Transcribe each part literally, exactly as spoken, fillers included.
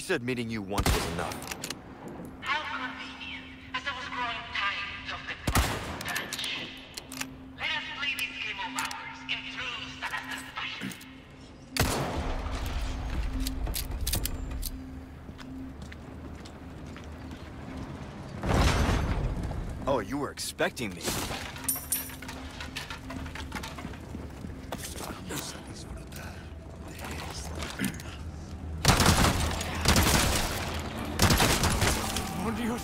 said meeting you once was enough. How convenient, as I was growing tired of the blood touch. Let us play this game of ours in true Saga fashion. Oh, you were expecting me. ¡Oh, Dios!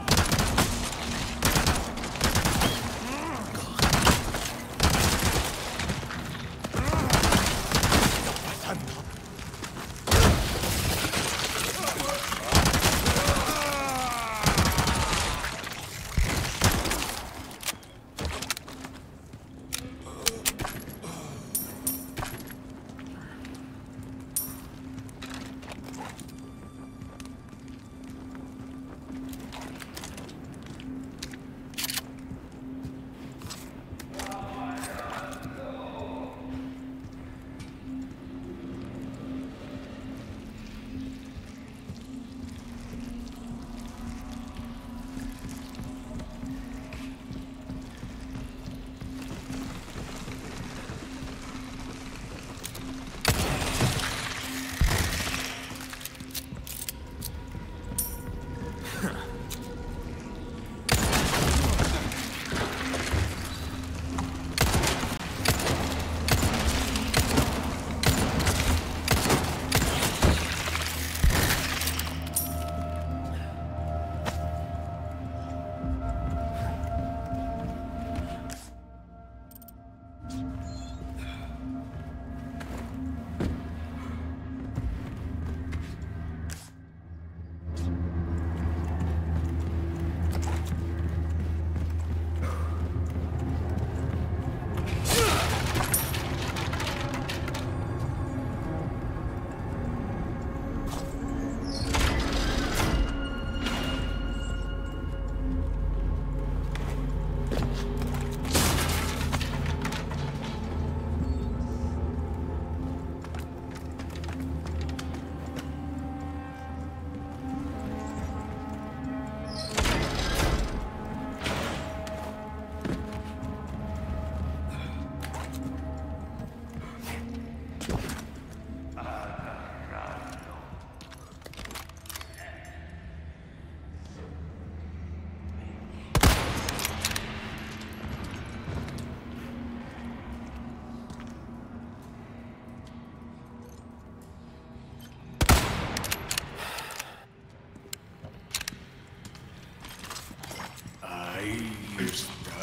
Ahí está.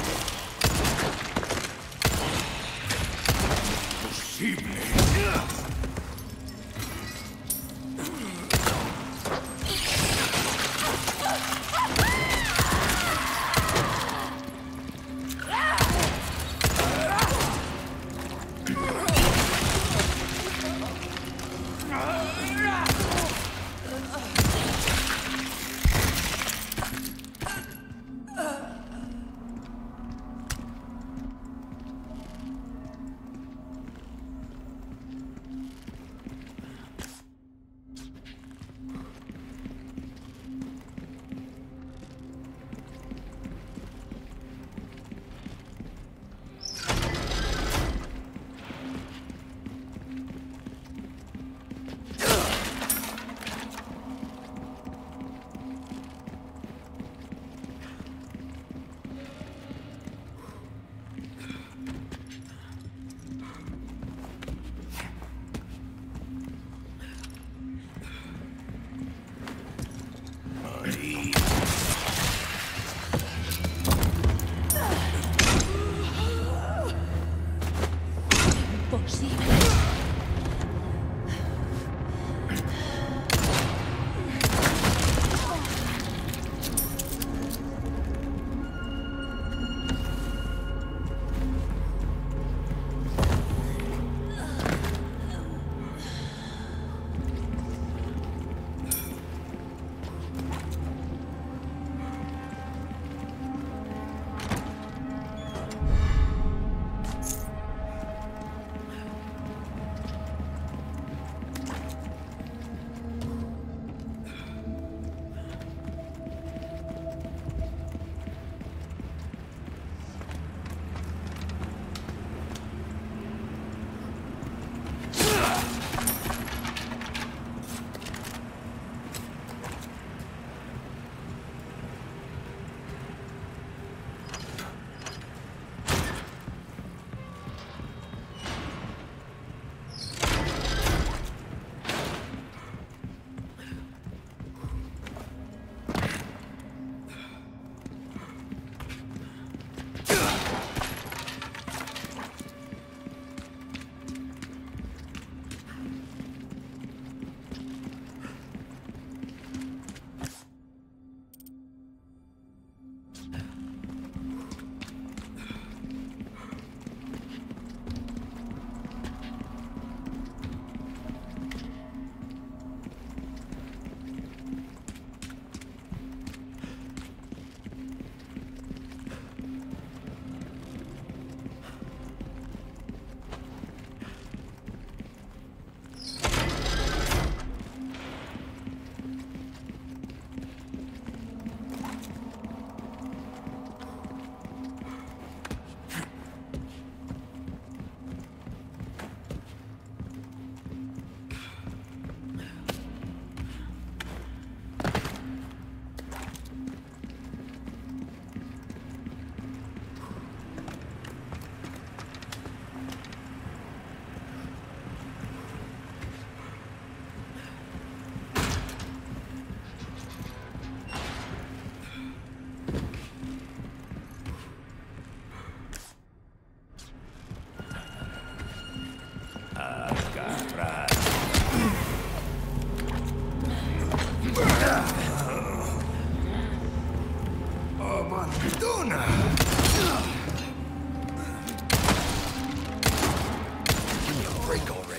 Posible. Luna! Give me a break already.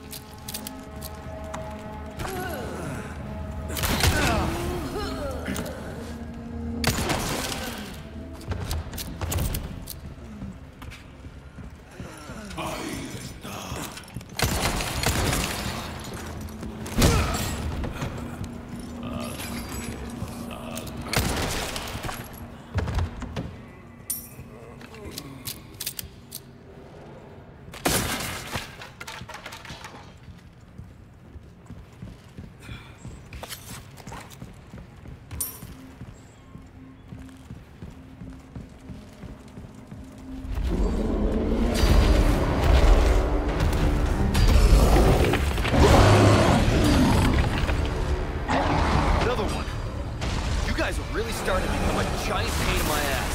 Really starting to become a giant pain in my ass.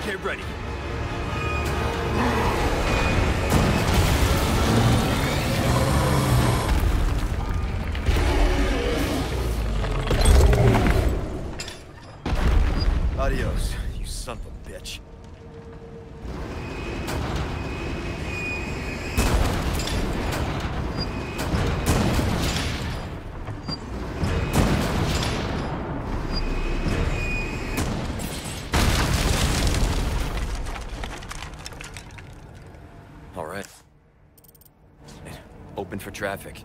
Get ready. Adios, you son of a bitch. All right. Open for traffic.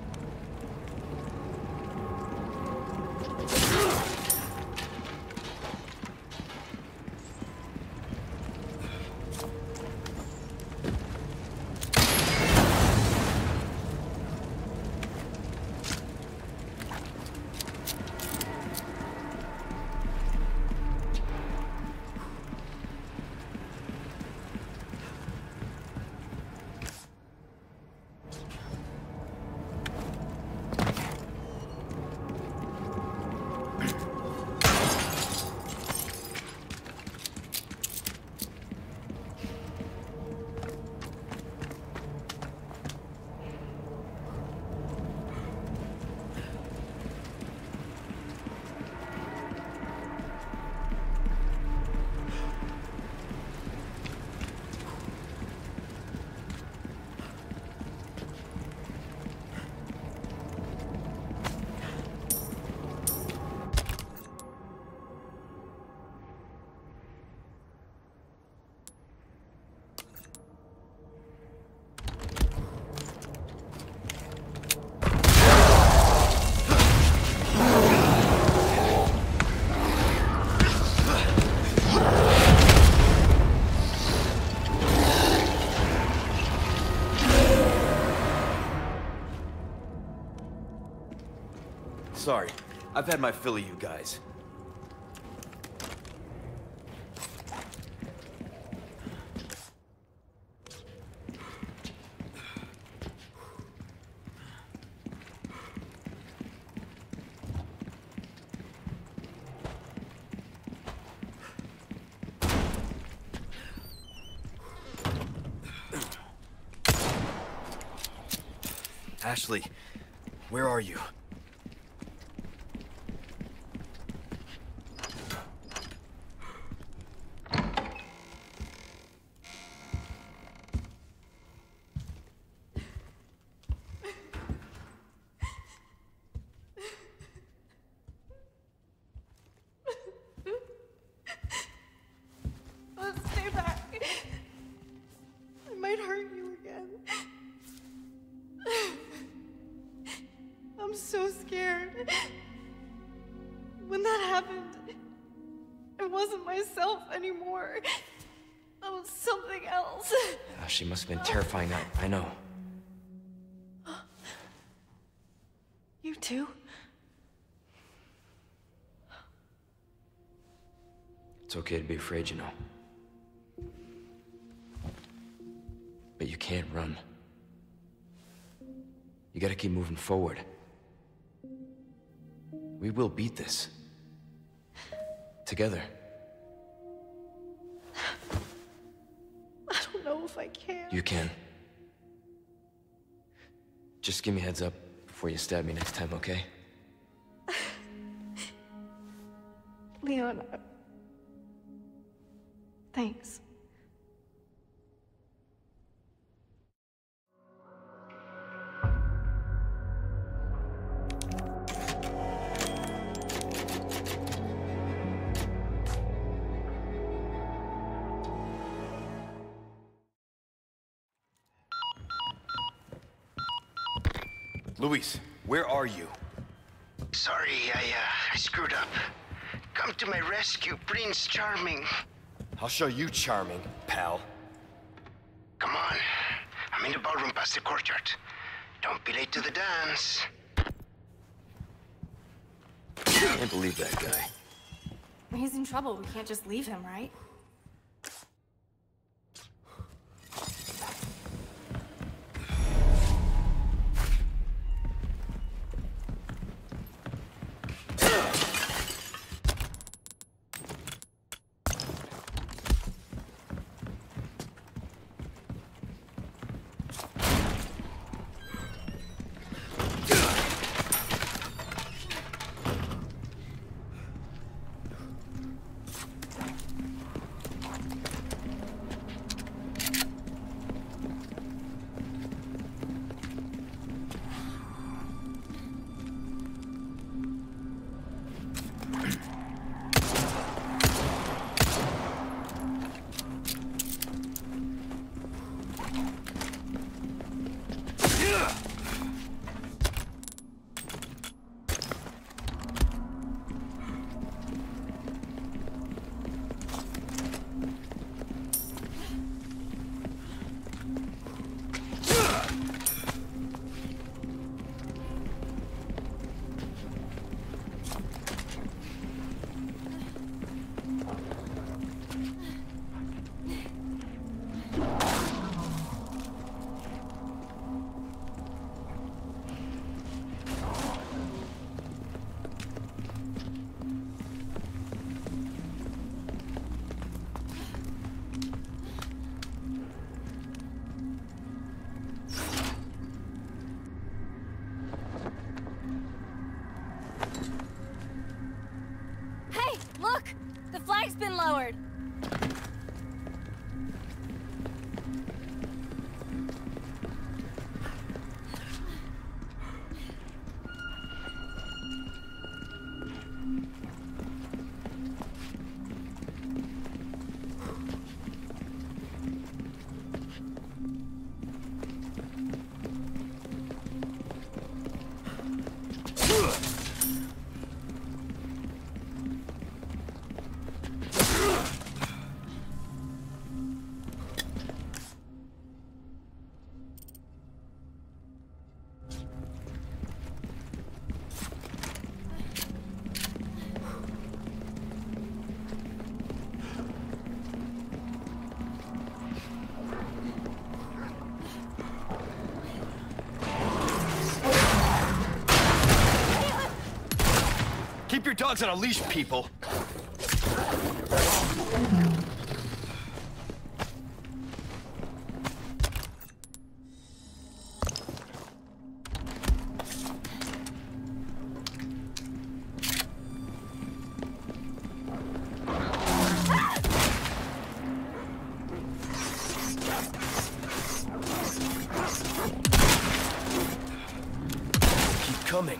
Sorry, I've had my fill of you guys. Ashley, where are you? Let's stay back. I might hurt you again. I'm so scared. When that happened, I wasn't myself anymore. I was something else. Oh, she must have been terrifying. I, I know. You too? It's okay to be afraid, you know. But you can't run. You gotta keep moving forward. We will beat this. Together. I don't know if I can. You can. Just give me a heads up before you stab me next time, okay? Leon, thanks. Luis, where are you? Sorry, I, uh, I screwed up. Come to my rescue, Prince Charming. I'll show you charming, pal. Come on. I'm in the ballroom past the courtyard. Don't be late to the dance. Can't believe that guy. He's in trouble. We can't just leave him, right? roof's been lowered. Keep your dogs on a leash, people. Keep coming.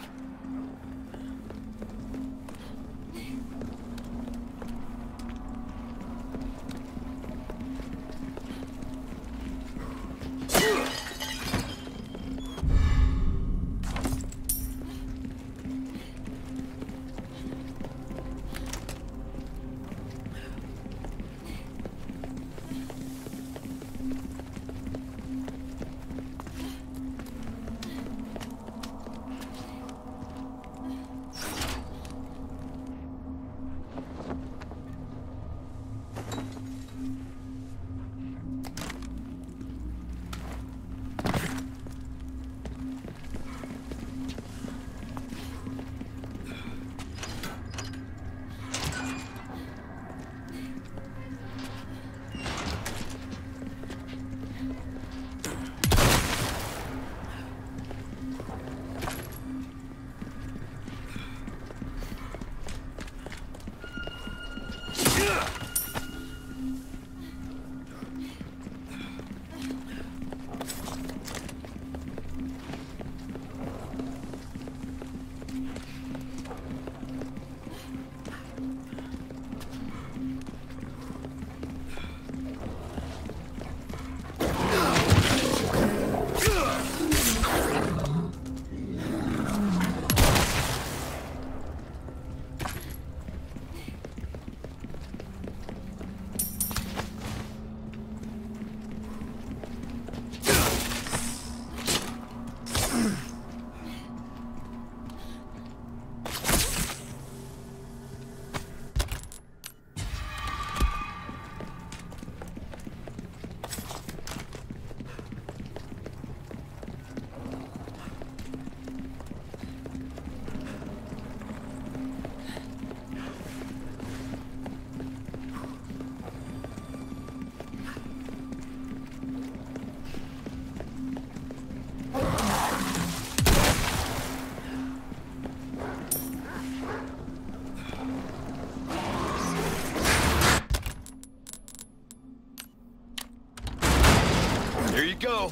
There you go.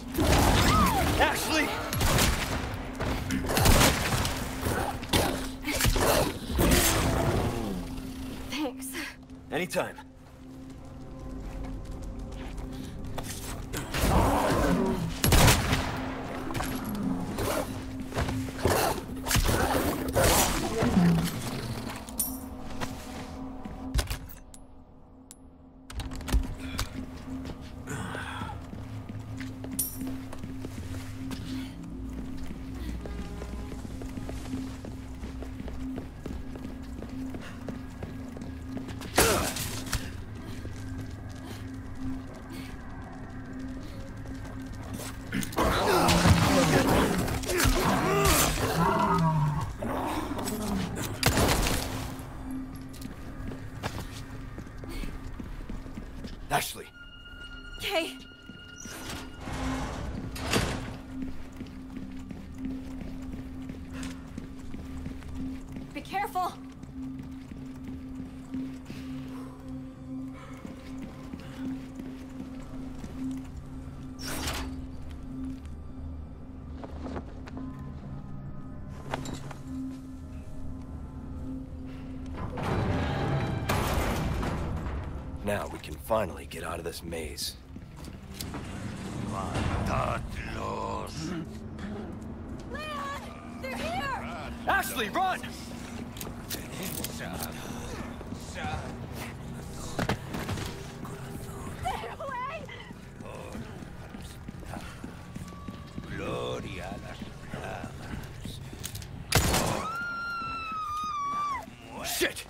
Ashley! Thanks. Anytime. Ashley. Okay. Be careful. Now we can finally get out of this maze. Leon! They're here! Ashley, run! Stay away! Shit!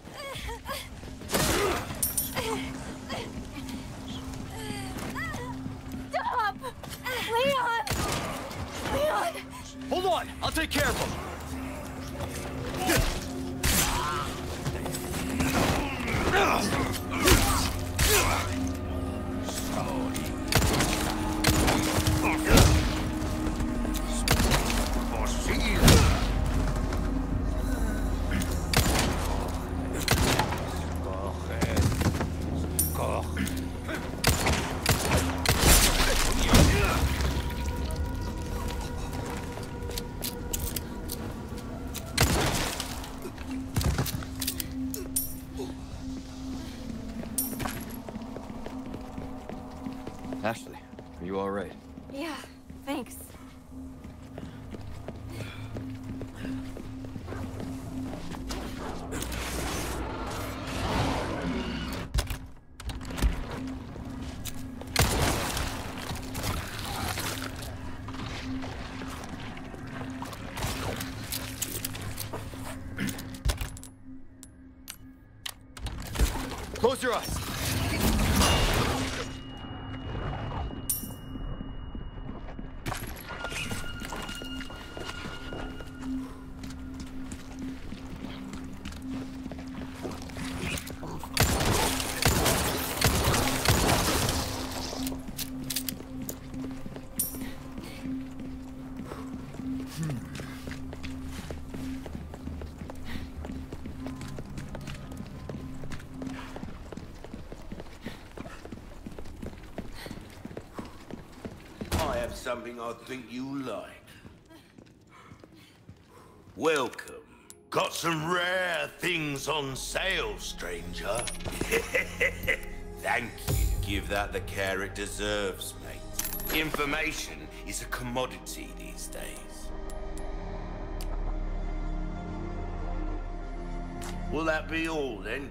Stop! Leon! Leon! Hold on, I'll take care of him. Ashley, are you all right? Yeah, thanks. Close your eyes. I have something I think you like. Welcome. Got some rare things on sale, stranger. Thank you. Give that the care it deserves, mate. Information is a commodity these days. Will that be all, then?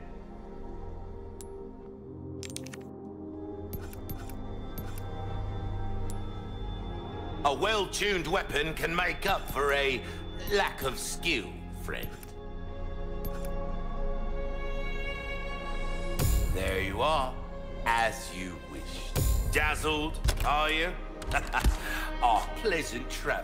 A well-tuned weapon can make up for a lack of skill, friend. There you are, as you wished. Dazzled, are you? Our pleasant travels.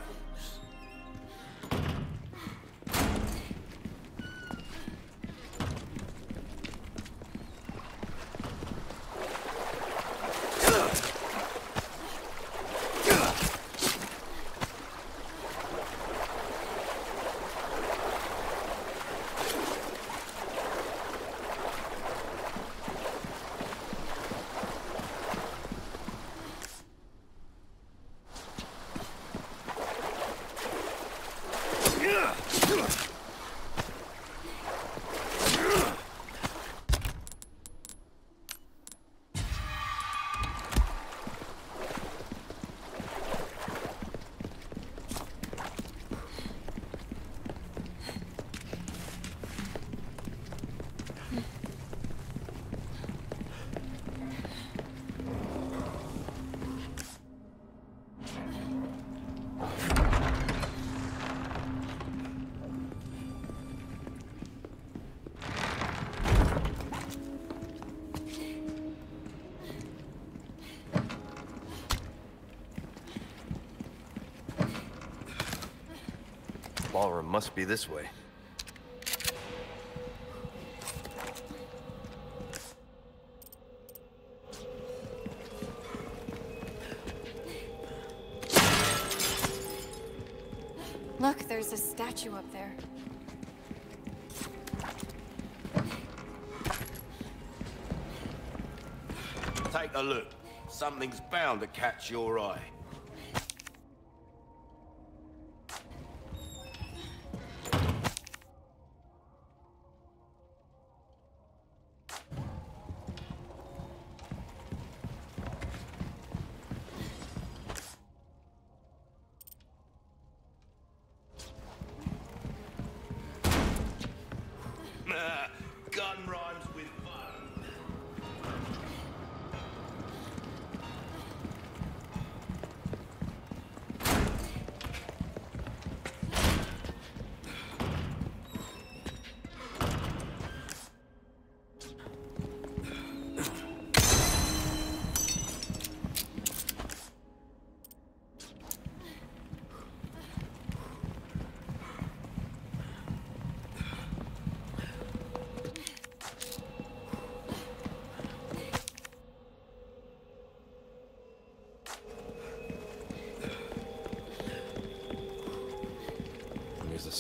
Ballroom must be this way. Look, there's a statue up there. Take a look. Something's bound to catch your eye.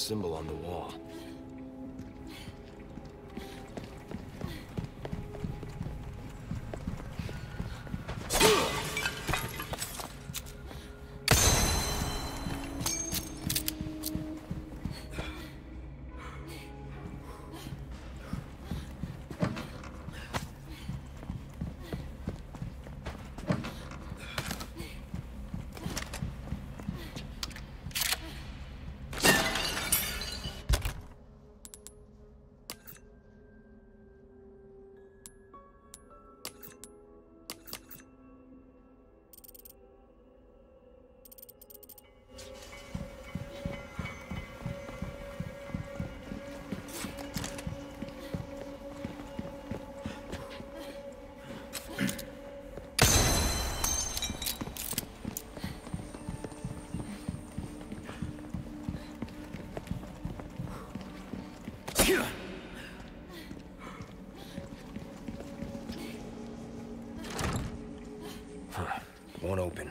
symbol on the wall. Huh. Won't open.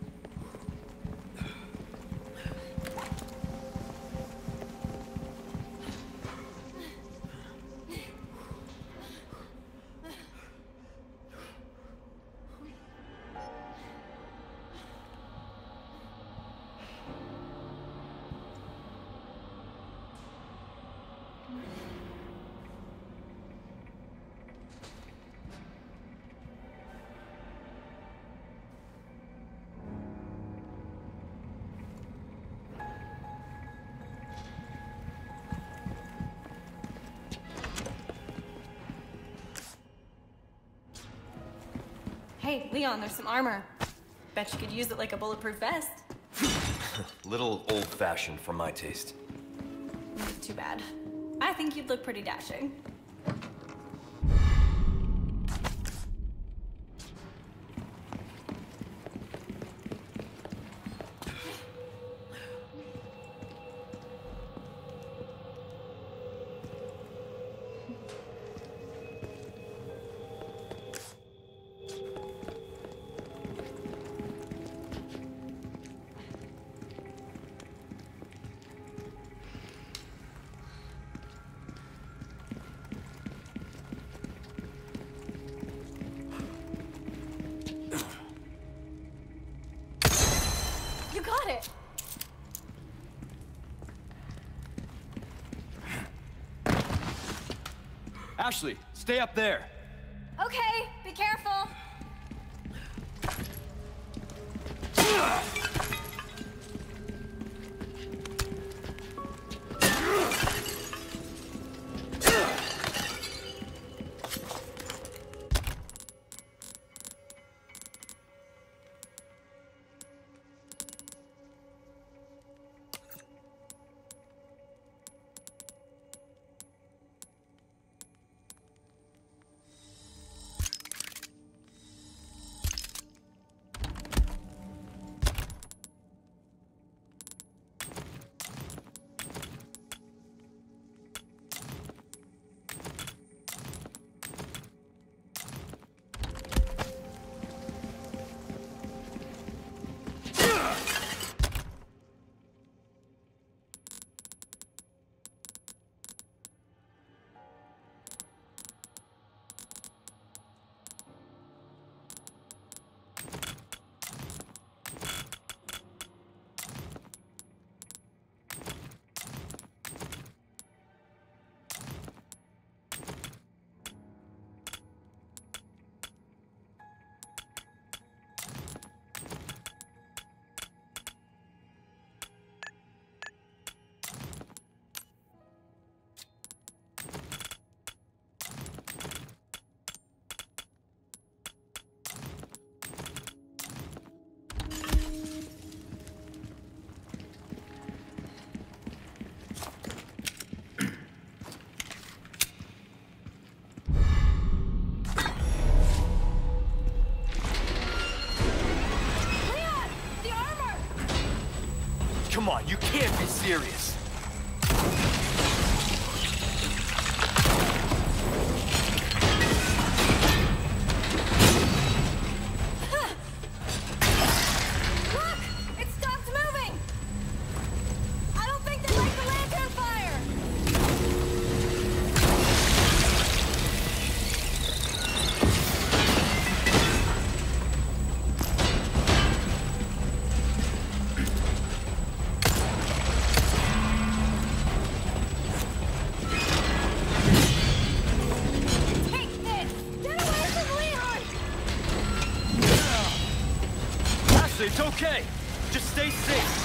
Hey, Leon, there's some armor. Bet you could use it like a bulletproof vest. Little old-fashioned for my taste. Too bad. I think you'd look pretty dashing. You got it! Ashley, stay up there. Okay, be careful. Come on, you can't be serious. Look! It stopped moving! I don't think they like the lantern Seriously, it's okay. Just stay safe.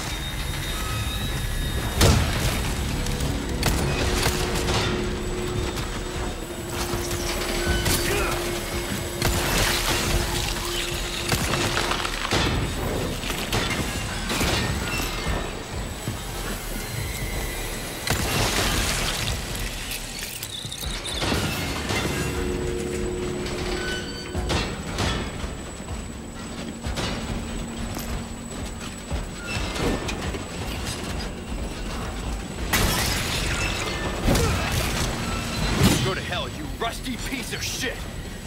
Go to hell, you rusty piece of shit!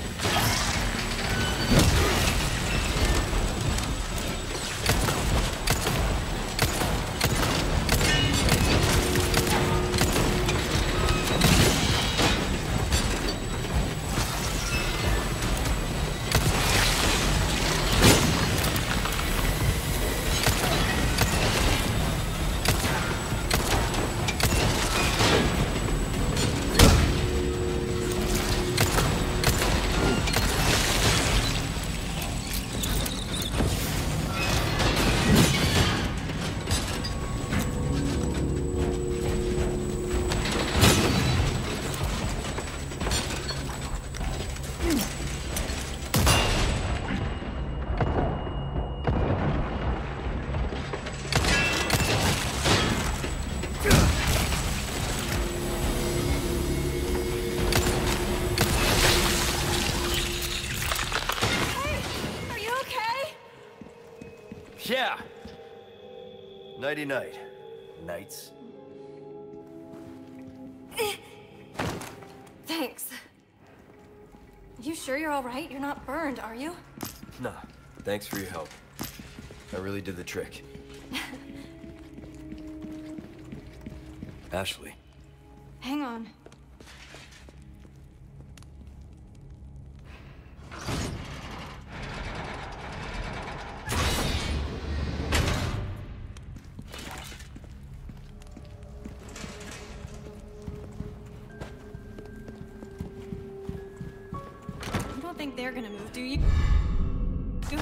Yeah. Nighty night. Nights. Thanks. You sure you're all right? You're not burned, are you? Nah. Thanks for your help. I really did the trick. Ashley. Hang on. You don't think they're gonna move, do you? You-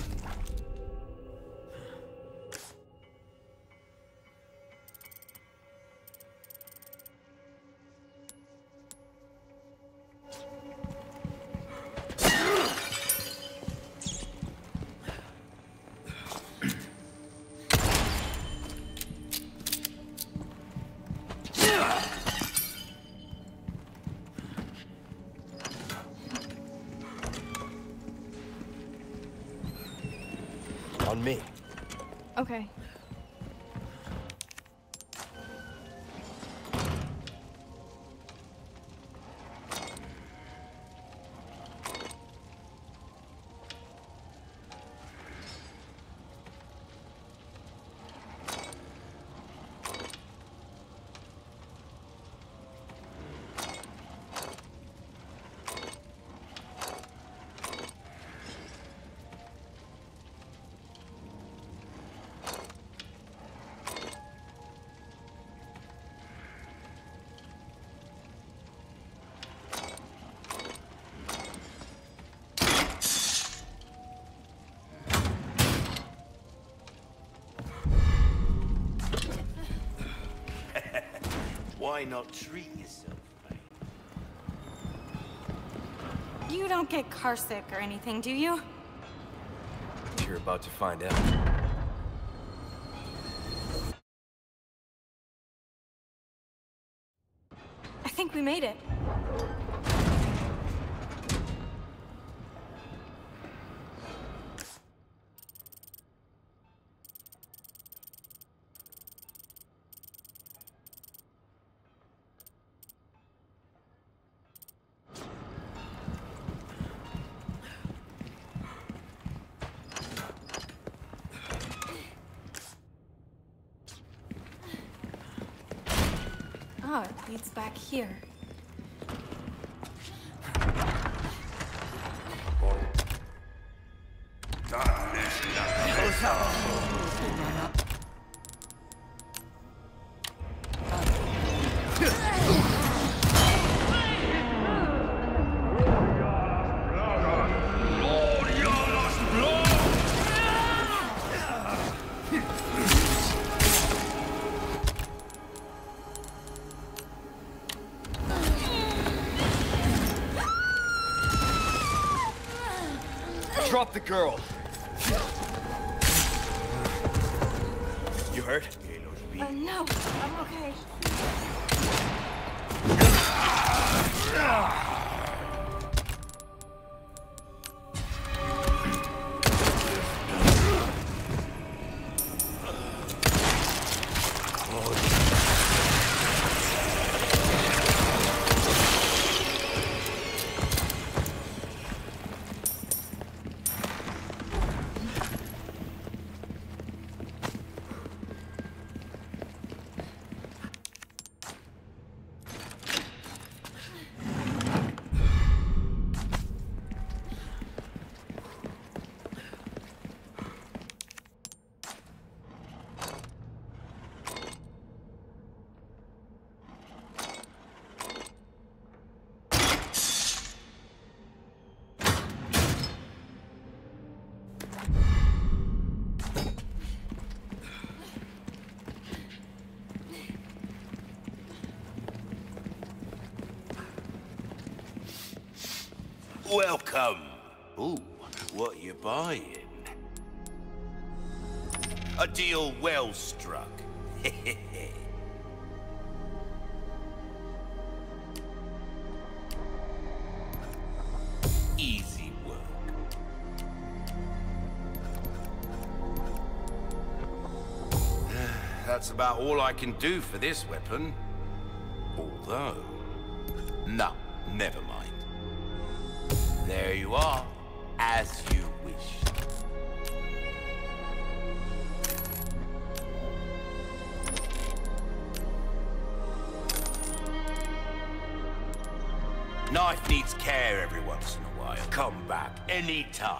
On me. Okay. Why not treat yourself, mate? You don't get carsick or anything, do you? You're about to find out. I think we made it. Oh, it leads back here. Drop the girl. You hurt? Uh, no, I'm okay. Welcome. Ooh, what you buying? A deal well struck. Easy work. That's about all I can do for this weapon. Although... No, never mind. There you are, as you wish. Knife needs care every once in a while. Come back anytime.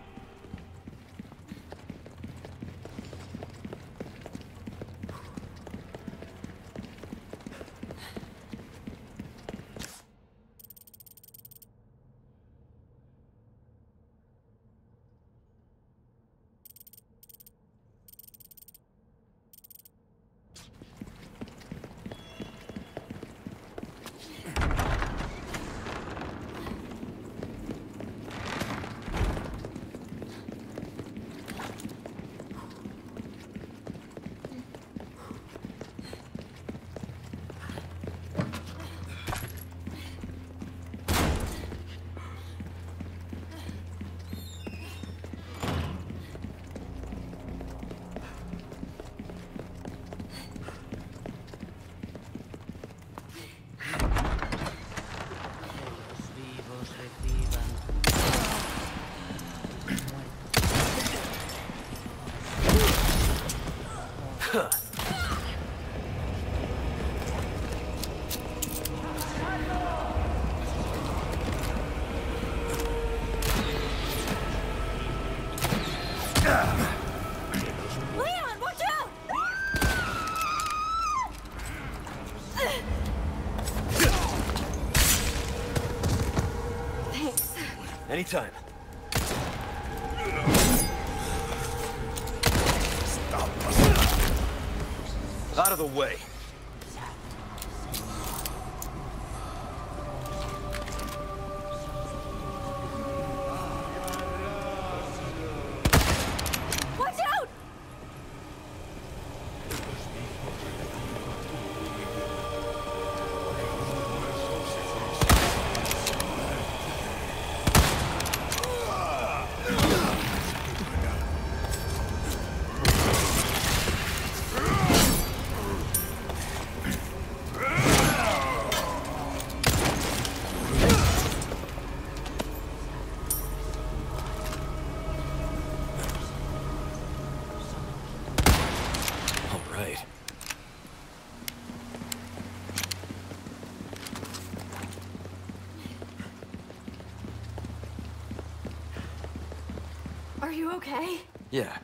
Leon, watch out! Thanks. Anytime. Out of the way. Watch out! Right. Are you okay? Yeah.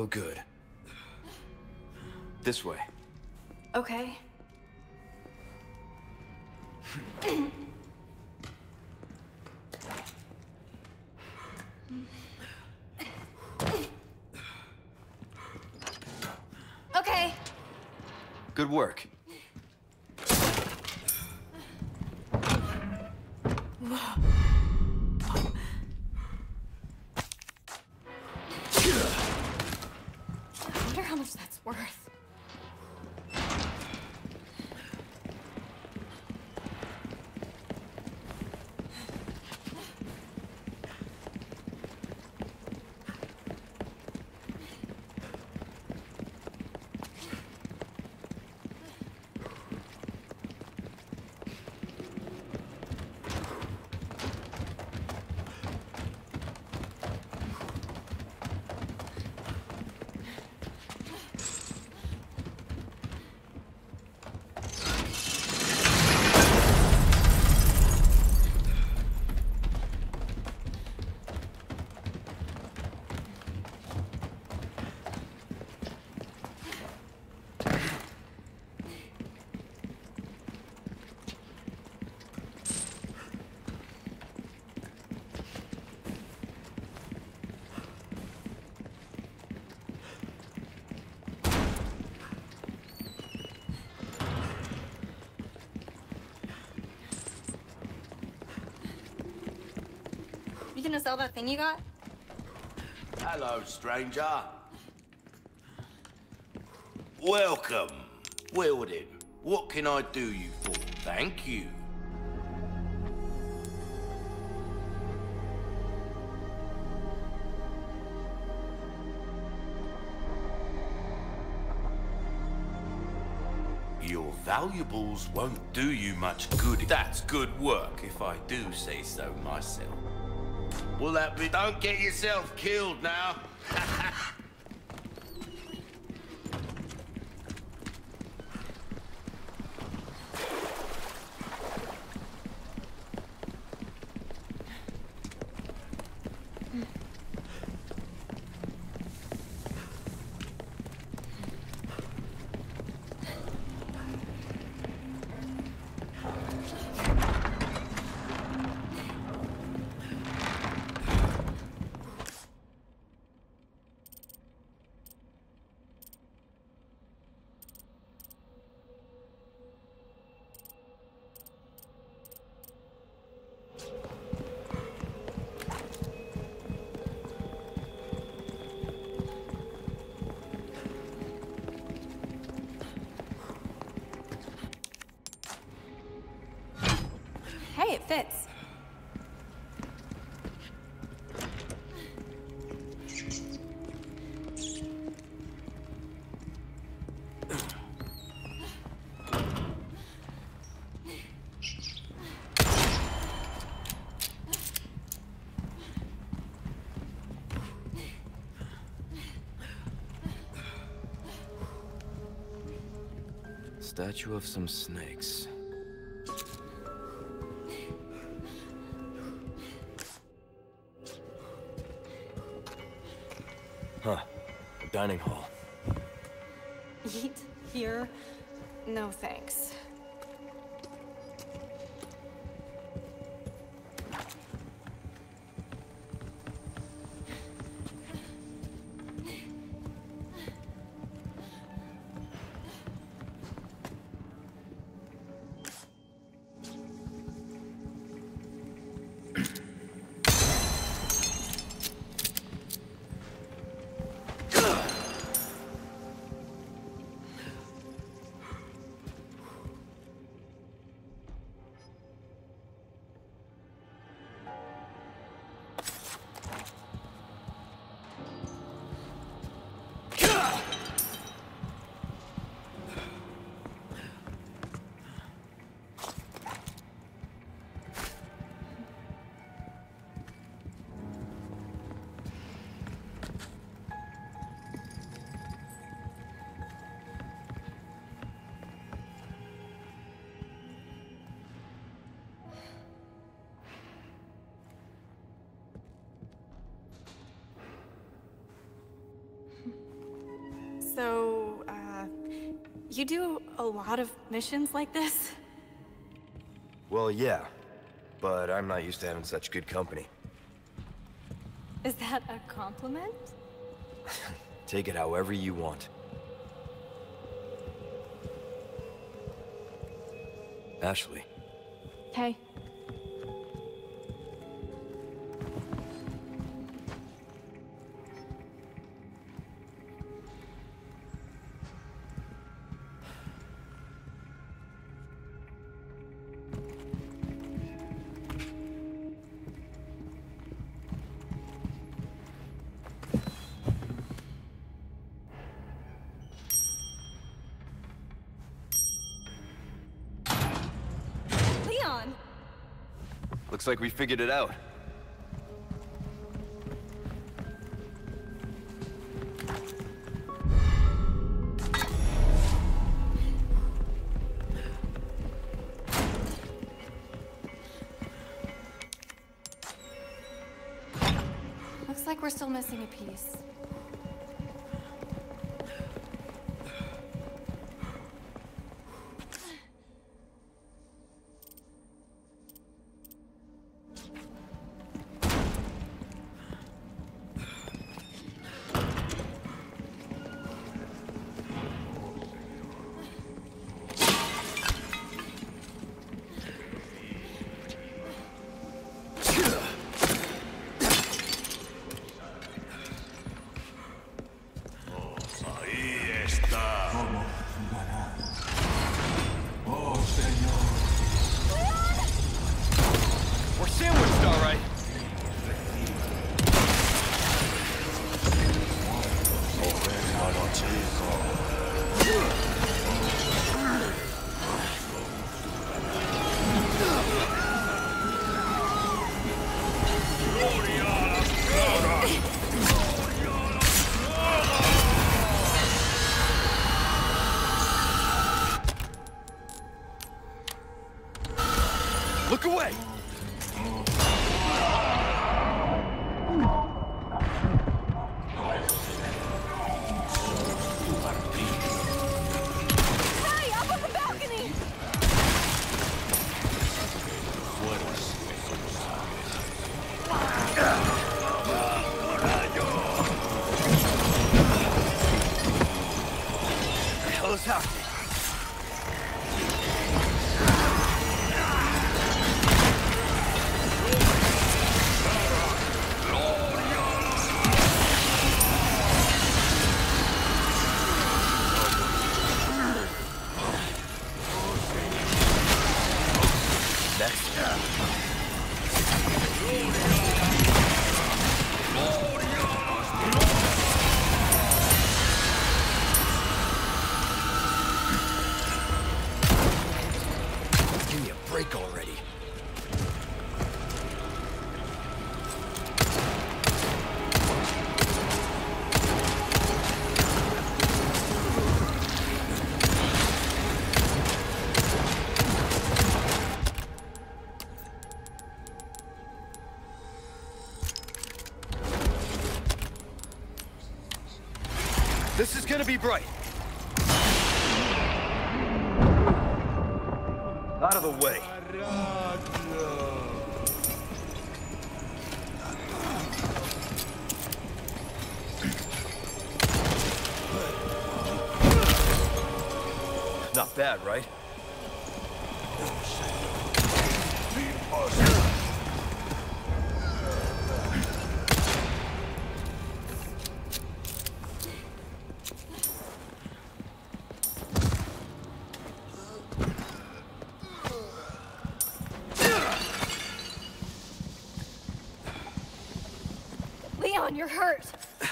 good. This way. Okay. Okay. Good work. I wonder how much that's worth. You gonna sell that thing you got? Hello, stranger. Welcome. Well then, what can I do you for? Thank you. Your valuables won't do you much good. That's good work, if I do say so myself. Well, that be... Don't get yourself killed now. Hey, it fits. Statue of some snakes. Huh. A dining hall. Eat here? No thanks. So, uh, you do a lot of missions like this? Well, yeah. But I'm not used to having such good company. Is that a compliment? Take it however you want. Ashley. Hey. Looks like we figured it out. Looks like we're still missing a piece. Look away! Hey, up on the balcony! Hell's out. Give me a break already. This is gonna be bright. Out of the way. Not bad, right? Leon, you're hurt.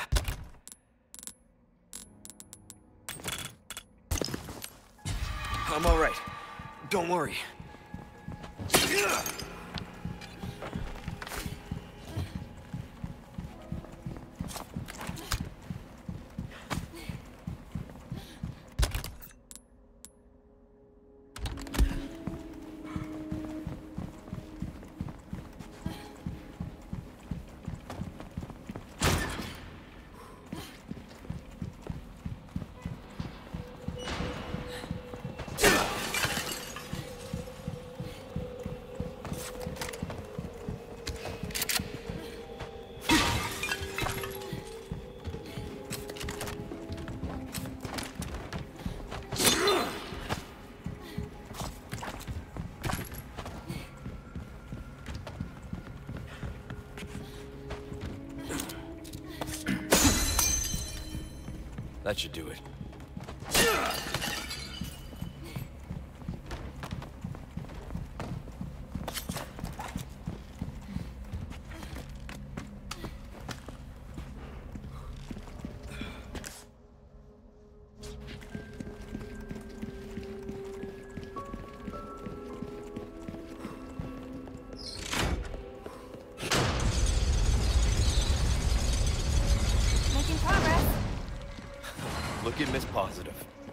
I'm all right. Don't worry. That should do it. Making progress. Look at Miss Positive.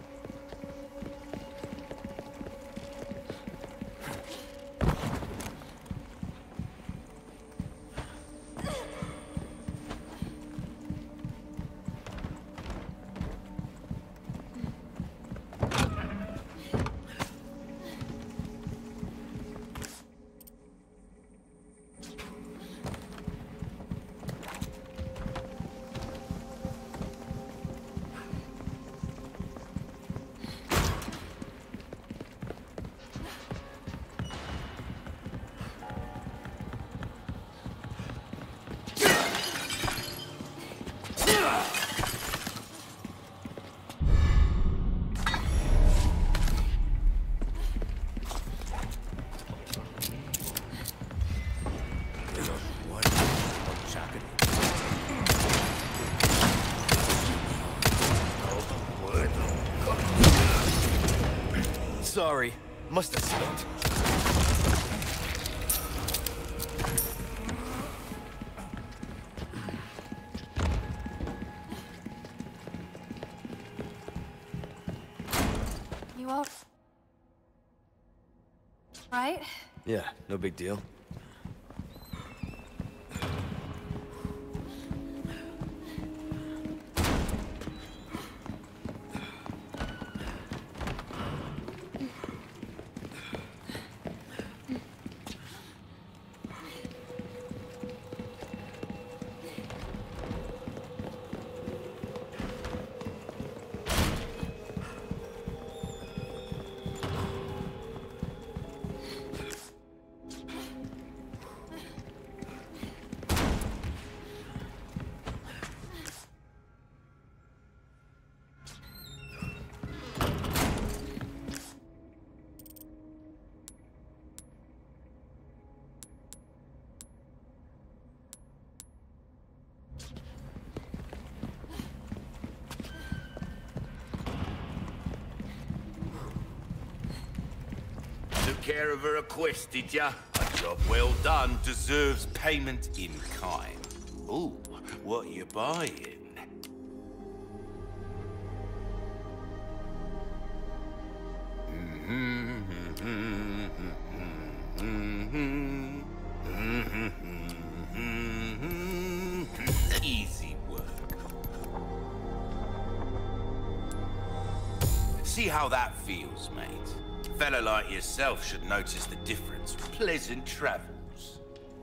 Sorry, must have slipped. You all right? Yeah, no big deal. Took care of her request, did ya? A job well done deserves payment in kind. Ooh, what are you buying? Easy work. See how that feels, mate. A fella like yourself should notice the difference. Pleasant travels.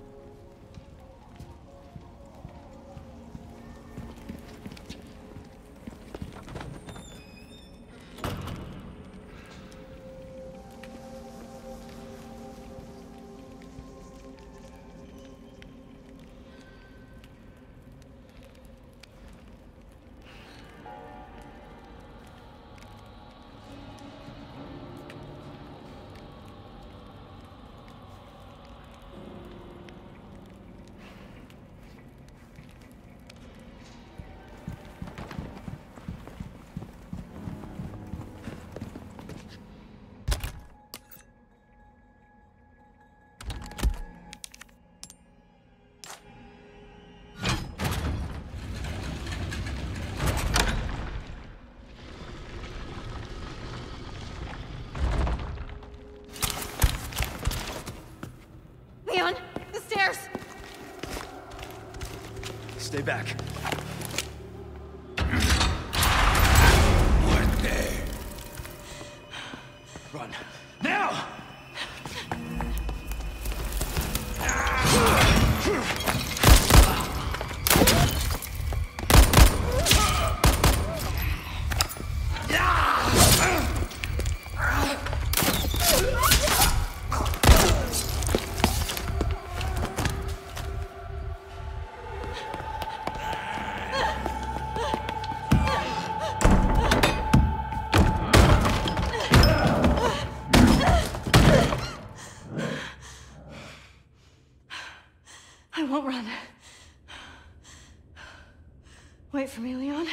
Leon, the stairs! Stay back. Muerte. Run. Now! I won't run. Wait for me, Leon.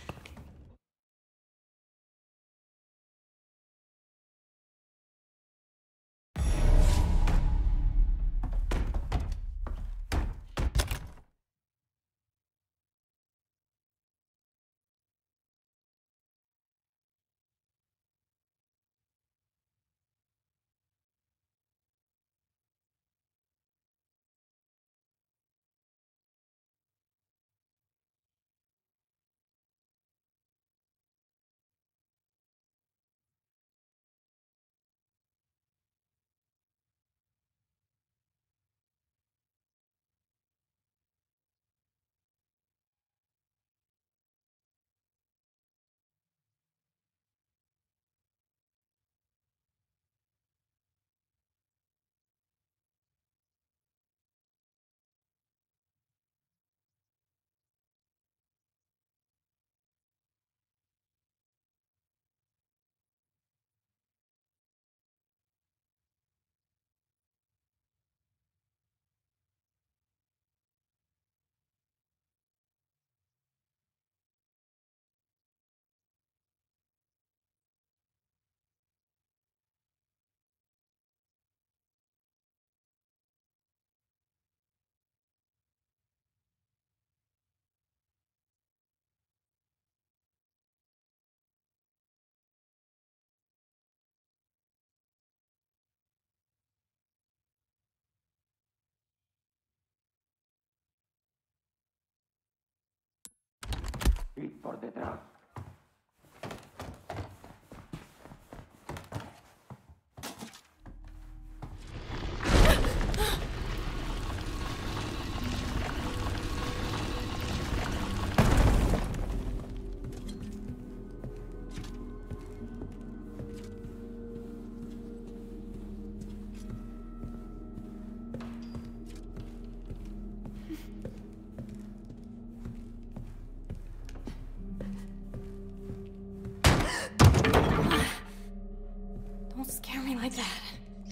Don't scare me like that.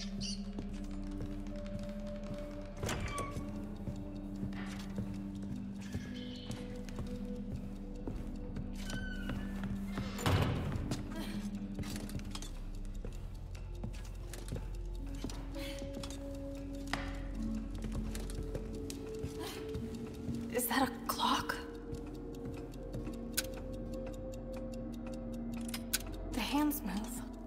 Is that a clock? The hands move.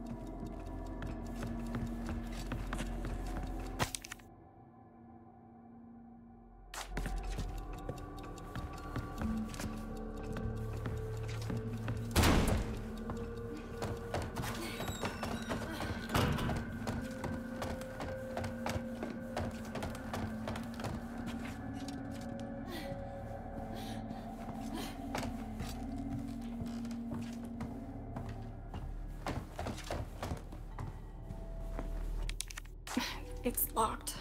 It's locked.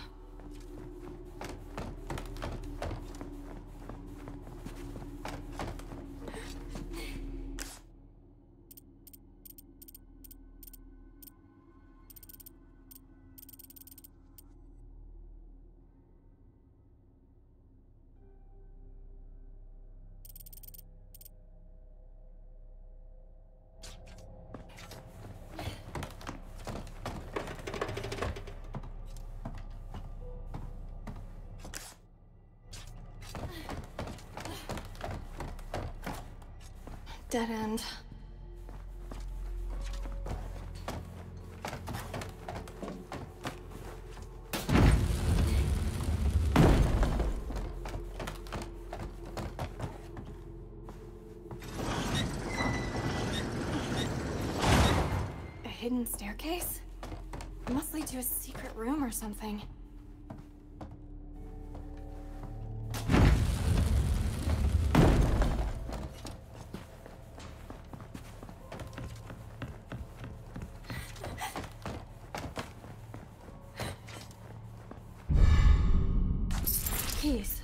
Dead end. A hidden staircase? It must lead to a secret room or something. Keys.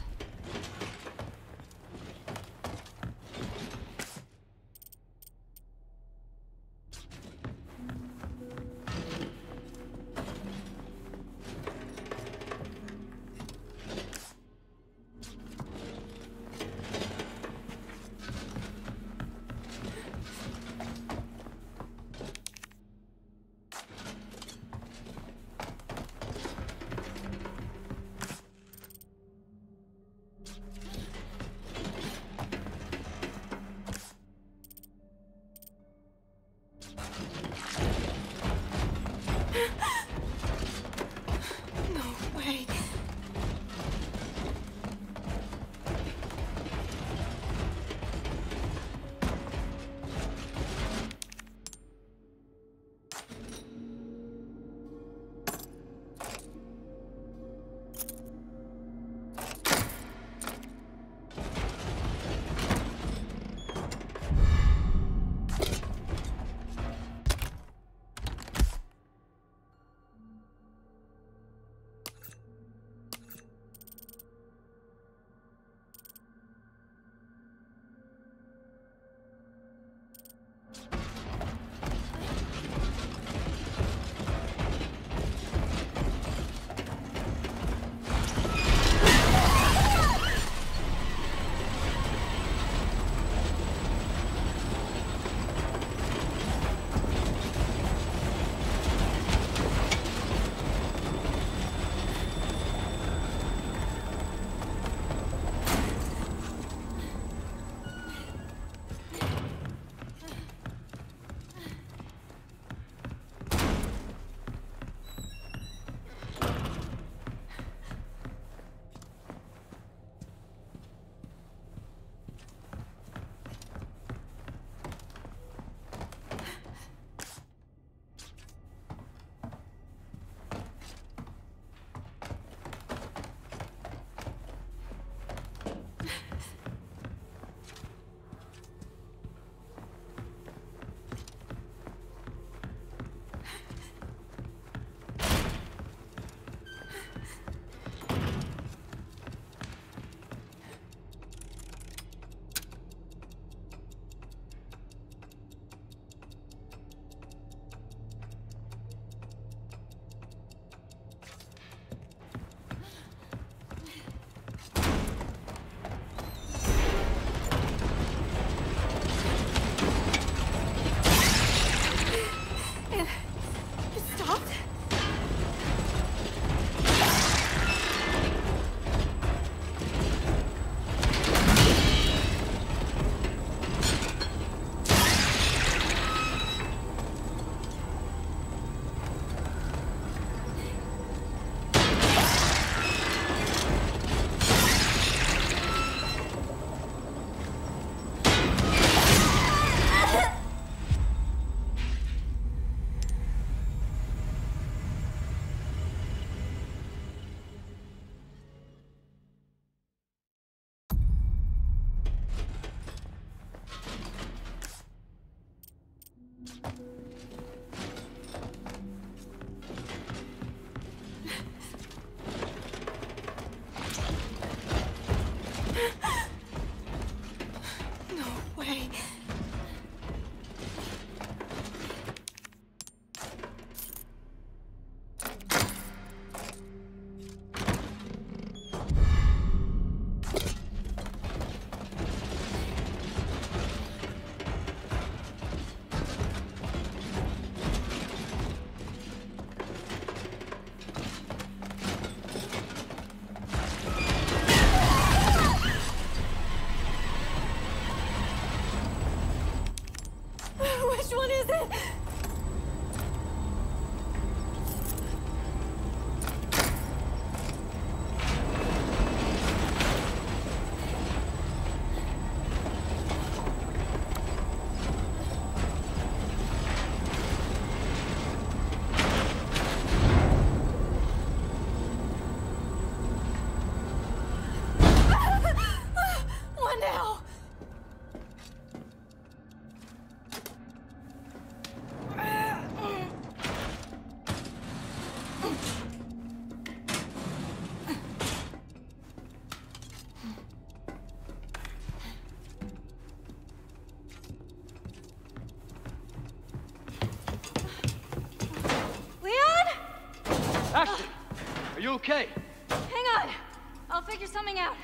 you okay? Hang on! I'll figure something out.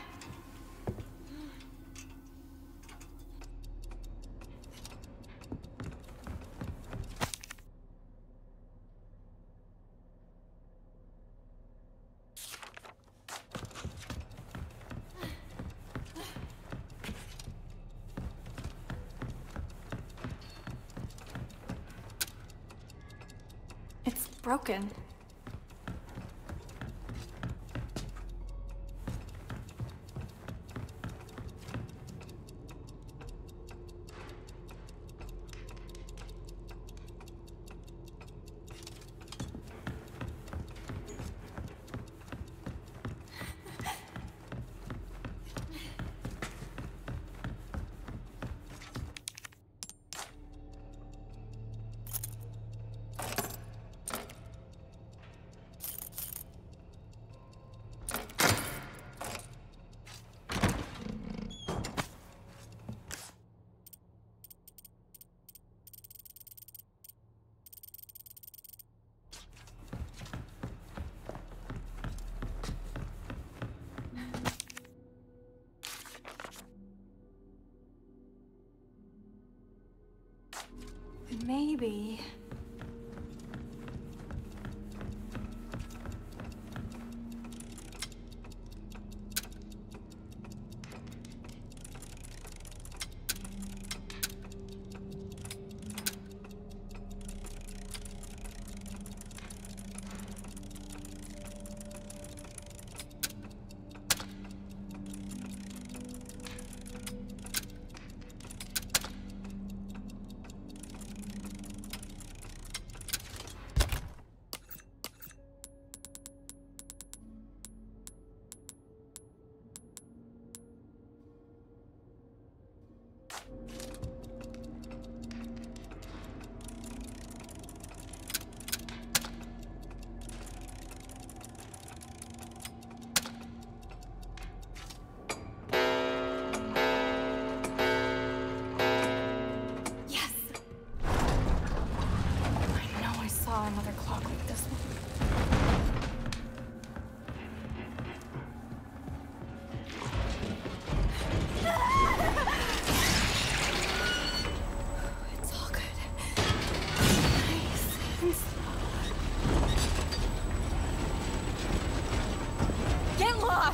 It's broken. Maybe... another clock like this one. It's all good. Nice and slow. Get lost!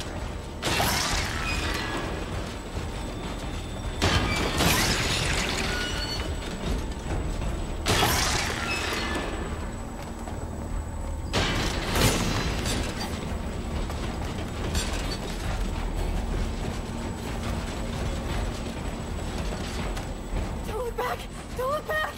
Don't look back!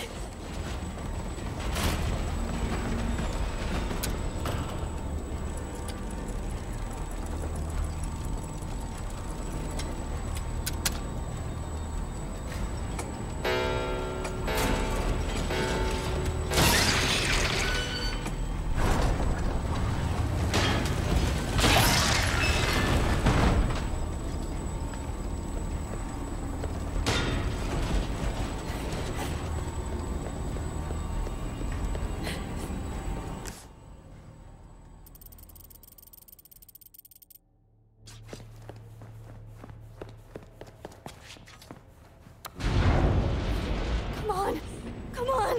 Come on! Come on!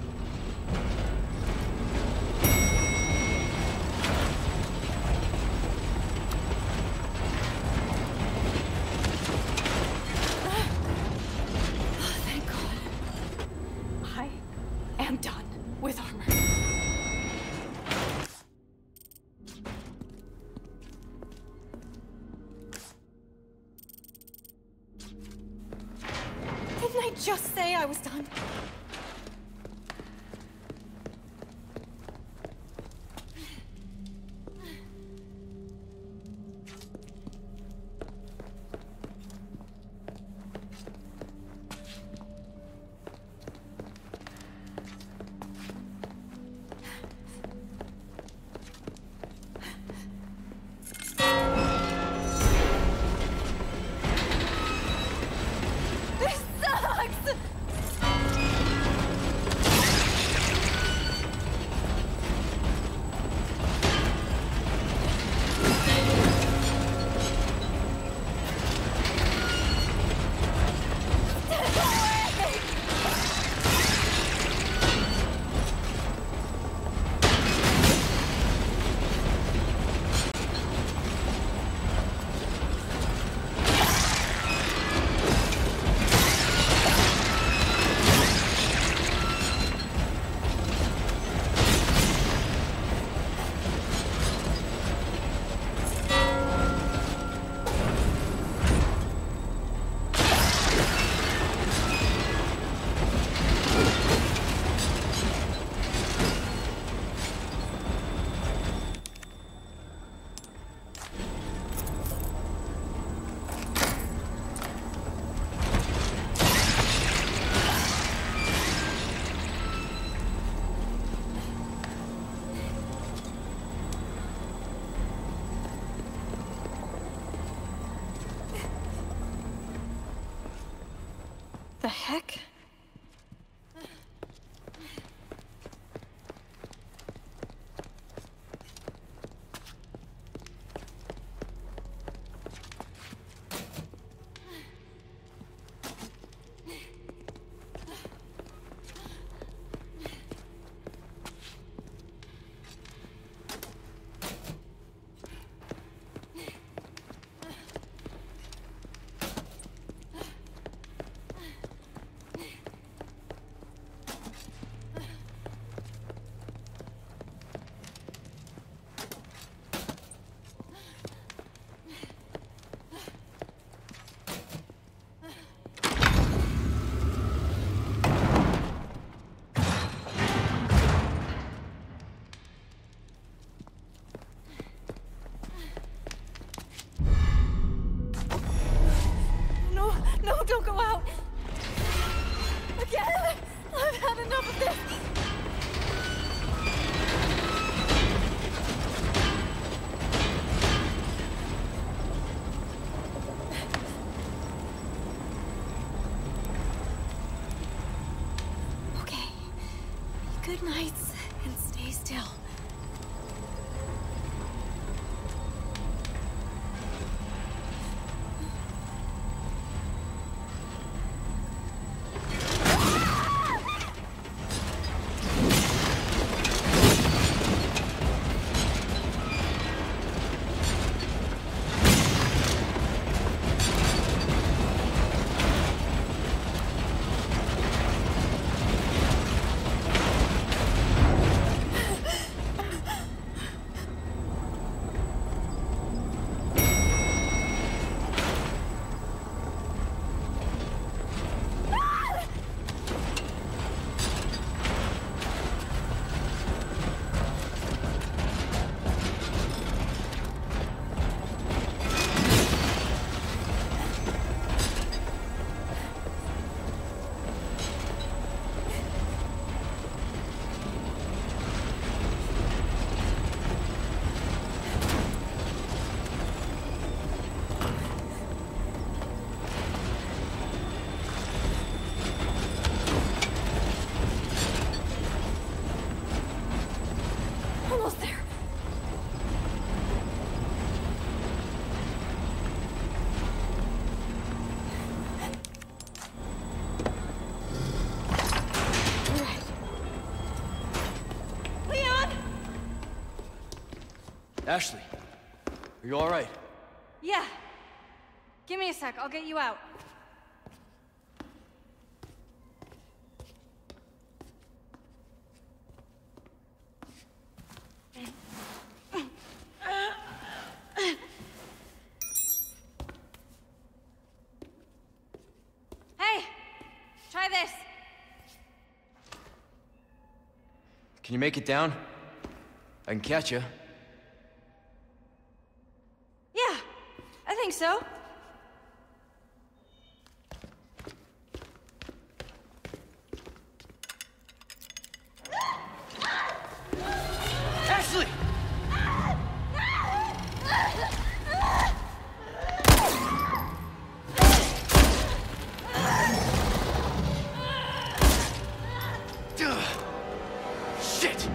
Oh, thank God. I am done with armor. Didn't I just say I was done? This sucks! heck? No, don't go out! Again! I've had enough of this! Okay. Good nights, and stay still. Almost there. All right. Leon! Ashley, are you all right? Yeah. Give me a sec, I'll get you out. Hey! Try this! Can you make it down? I can catch you. Yeah, I think so. Ashley! Shit!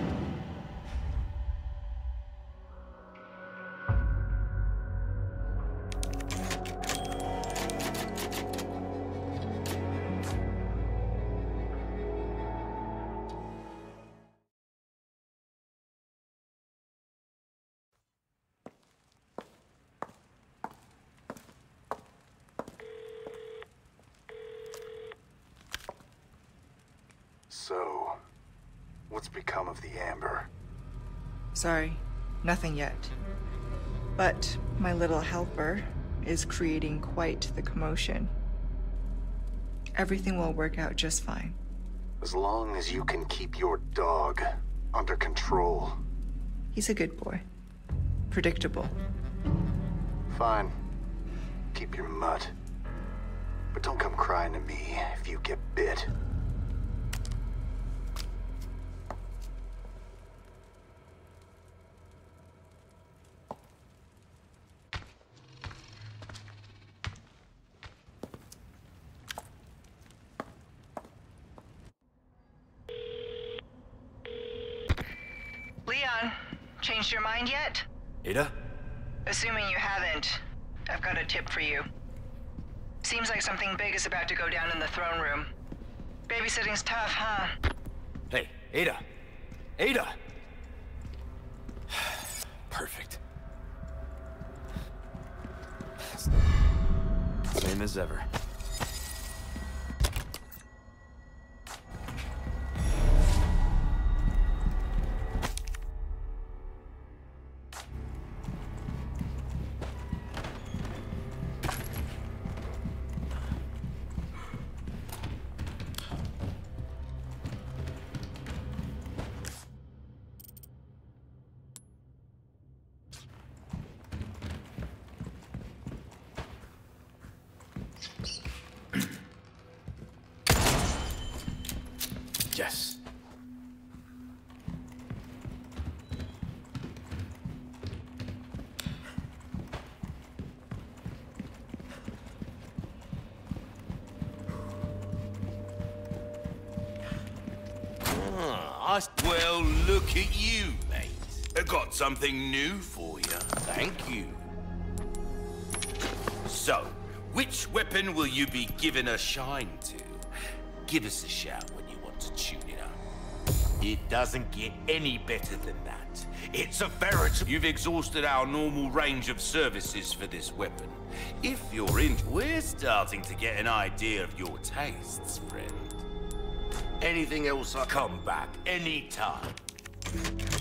So, what's become of the Amber? Sorry, nothing yet. But my little helper is creating quite the commotion. Everything will work out just fine. As long as you can keep your dog under control. He's a good boy. Predictable. Fine. Keep your mutt. But don't come crying to me if you get bit. changed your mind yet? Ada? Assuming you haven't, I've got a tip for you. Seems like something big is about to go down in the throne room. Babysitting's tough, huh? Hey, Ada! Ada! Perfect. Same as ever. Yes. Ah, well, look at you, mate. I got something new for you. Thank you. So, which weapon will you be giving a shine to? Give us a shout when you want to tune it up. It doesn't get any better than that. It's a veritable... You've exhausted our normal range of services for this weapon. If you're in... We're starting to get an idea of your tastes, friend. Anything else, I come back anytime.